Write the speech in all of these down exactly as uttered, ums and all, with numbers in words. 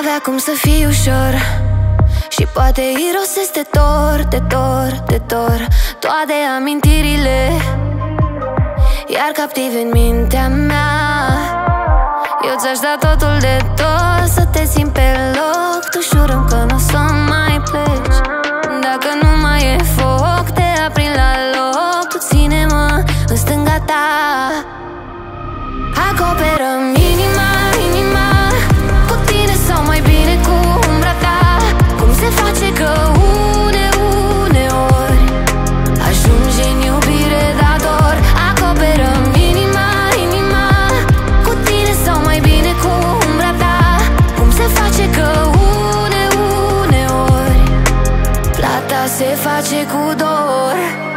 avea cum să fie ușor și poate irosesc de dor, de dor, de dor toate amintirile, iar captiv în mintea mea. Eu ți-aș da totul de tot, să te simt pe loc. Tu jurăm că nu o să mai pleci. Dacă nu mai e foc, te aprind la loc. Tu ține-mă în stânga ta. Acoperăm inima, inima cu tine sau mai bine cu umbra ta. Cum se face că une, uneori ajunge în iubire, da dor. Acoperăm inima, inima cu tine sau mai bine cu umbra ta. Cum se face că une, uneori plata se face cu dor.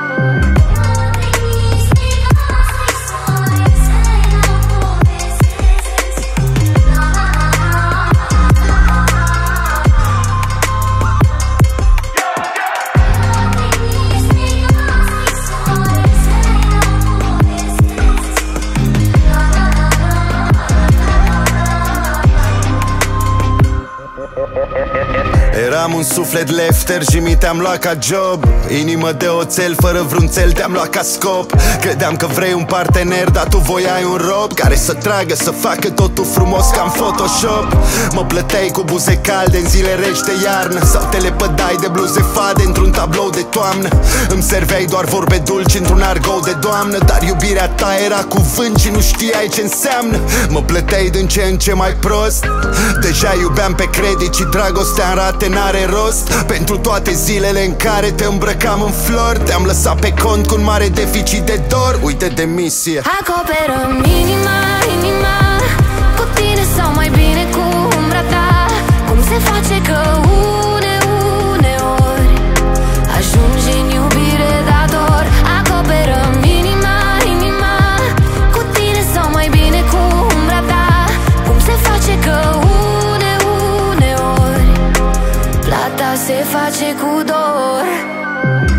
Eram un suflet lefter și mi te-am luat ca job. Inimă de oțel, fără vreun țel te-am luat ca scop. Credeam că vrei un partener, dar tu voiai un rob care să tragă, să facă totul frumos ca în Photoshop. Mă plăteai cu buze calde în zile reci de iarnă, sau te lepădai de bluze fade într-un tablou de toamnă. Îmi serveai doar vorbe dulci într-un argou de doamnă, dar iubirea ta era cuvânt și nu știai ce înseamnă. Mă plăteai din ce în ce mai prost. Deja iubeam pe credit și dragostea în rate n-are rost. Pentru toate zilele în care te îmbrăcam în flori, te-am lăsat pe cont cu un mare deficit de dor. Uite demisie. Acoperăm inima, inima cu tine sau mai bine cu umbra ta. Cum se face că une, uneori ajunge în iubire, da dor. Acoperăm inima, inima cu tine sau mai bine cu umbra ta. Cum se face că une, uneori plata se face cu dor.